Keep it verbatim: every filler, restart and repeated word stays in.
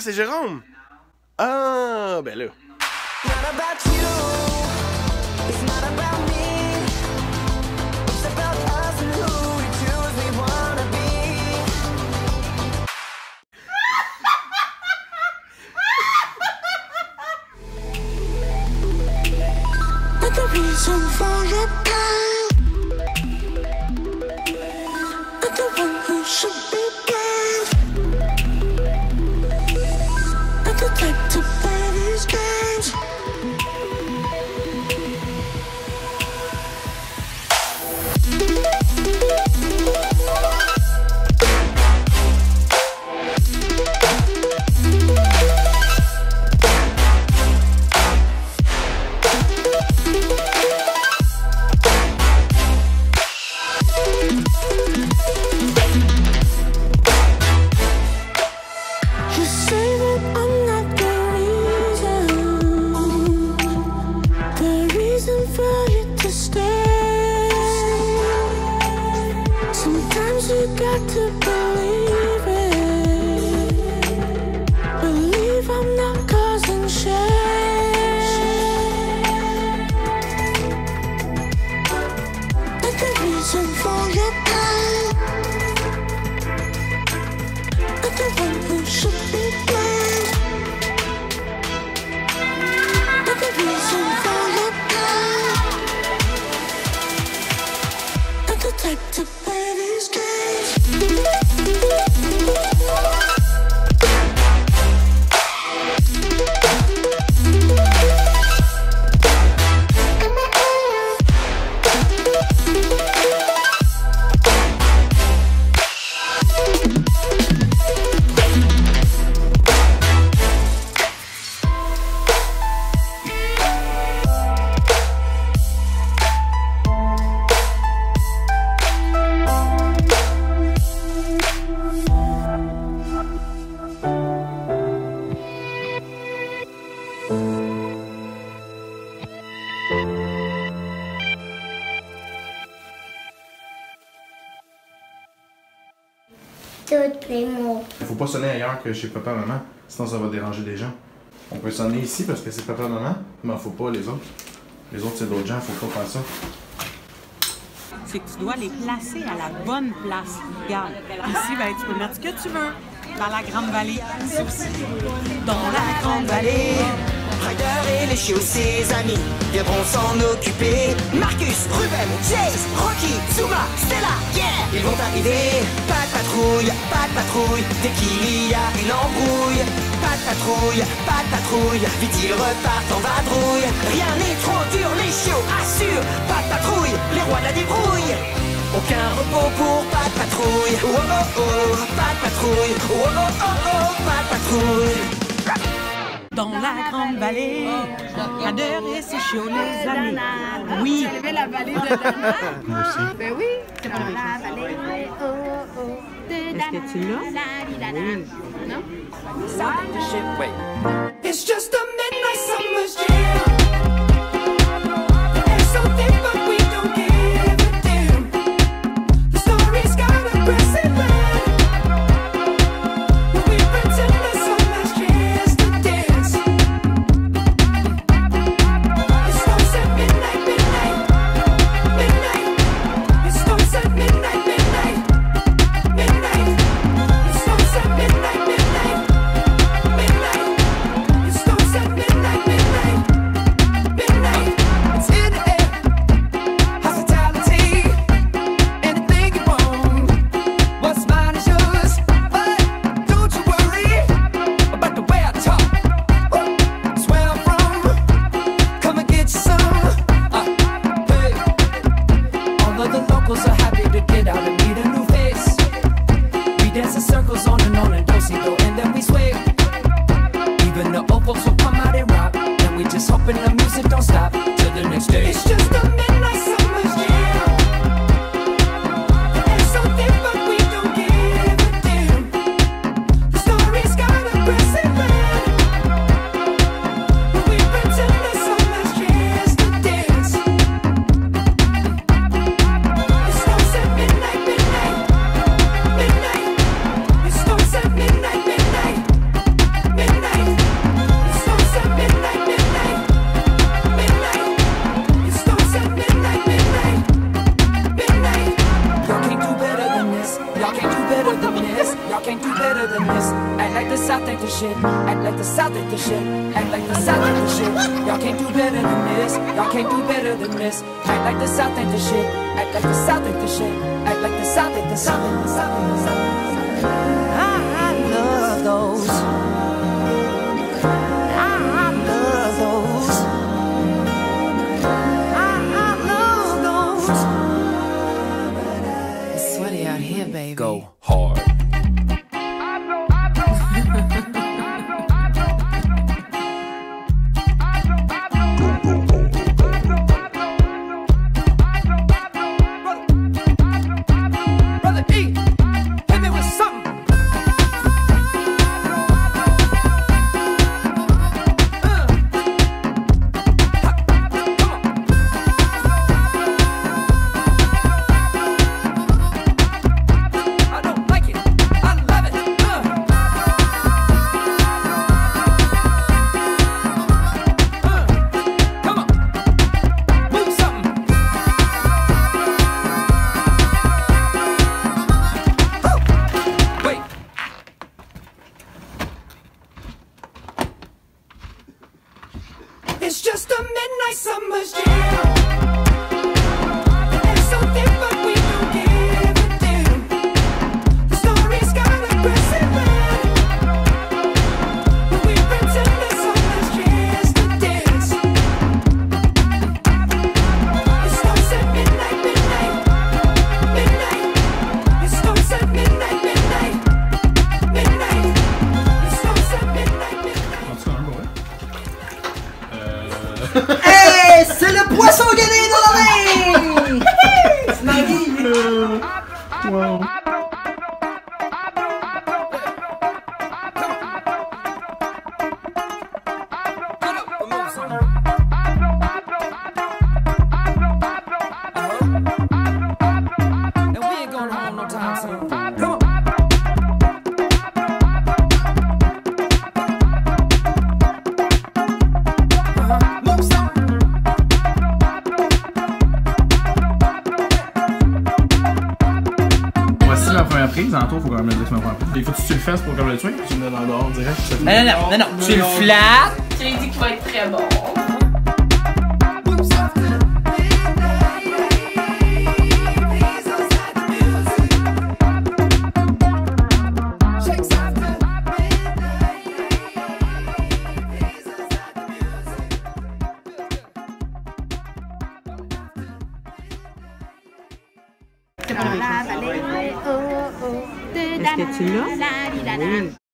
c'est Jérôme! Ah, ben là. Toutes les mots. Il faut pas sonner ailleurs que chez papa maman, sinon ça va déranger des gens. On peut sonner ici parce que c'est papa maman, mais il faut pas les autres. Les autres c'est d'autres gens, faut pas faire ça. C'est que tu dois les placer à la bonne place. Regarde, ici, ben, tu peux mettre ce que tu veux. Dans la Grande Vallée, ici aussi. Dans la Grande Vallée. Ryder et les chiots, ses amis, viendront s'en occuper. Marcus, Ruben, Chase, Rocky, Zuma, Stella, yeah! Ils vont arriver. Pas de patrouille, pas de patrouille, dès qu'il y a une embrouille. Pas de patrouille, pas de patrouille, vite ils repartent en vadrouille. Rien n'est trop dur, les chiots assurent. Pas de patrouille, les rois de la débrouille. Aucun repos pour pas de patrouille. Oh oh oh, pas de patrouille. Oh oh oh oh, pas de patrouille. Dans la Grande Vallée, Ryder et ses chiots, les amis. Oui. Tu as la vallée de Dana? Moi aussi. Ben oui. C'est dans la vallée, oh oh, de Dana. Est-ce que tu l'as? Oui. Non? It's just a midnight summer's jam. It's so thick, but we don't give a damn. The story's got a precedent. We pretend the summer's just a dance. It starts at midnight, midnight, midnight. It starts at midnight, midnight, midnight. It starts at midnight, midnight. Midnight, it starts at midnight, midnight, midnight. It's in the air, hospitality, anything you want. What's mine is yours, but don't you worry about the way I talk. It's where I'm from, come and get you some. Uh, hey, all of the locals are happy to get out and meet a new face. We dance in circles on and on and do-si-do, and then we sway. Even the old folks will come out and rock. And we just hoping the music don't stop till the next day. It's just a midnight summer's jam. It's so thick, but we don't give a damn. The story's got a precedent. We pretend the summer's just a dance. It starts at midnight, midnight, midnight. It starts at midnight, midnight. Act like the South ain't the shit. Y'all can't do better than this. Y'all can't do better than this. Act like the South ain't the shit. Act like the South ain't the shit. Act like the South ain't the South ain't the South ain't the South. I, I love those. I, I love those. I, I love those. It's sweaty out here, baby. Go hard. Brother E, hit me with something. Uh. Ha, come on. I don't like it. I love it. Uh. Uh. Come on. Move something. Wait. It's just a midnight summer's jam. It's so thick, but we don't give a damn. The story's got aggressive man, but we pretend that summer's just a dance. It starts at midnight, midnight, midnight. It starts at midnight, midnight, midnight. It starts at midnight, midnight. En tout cas, un pour vrai. Euh. Hey, c'est le poisson gagné dans la main! C'est Maggie! Wow. And we ain't going home no time soon. Come on. Move some. Voici la première prise. En tout, faut quand même le dire que c'est ma première prise. Il faut que tu le fasses pour comme le tuer. Tu me donnes en dehors direct. Non, non, non, non, non, tu le flattes. Je lui ai dit qu'il va être très bon. Move some. Please don't stop the music. Shake some. Please don't stop the music. La vallée, oh, oh, de Est-ce que tu l'as? la, la, la, la, la.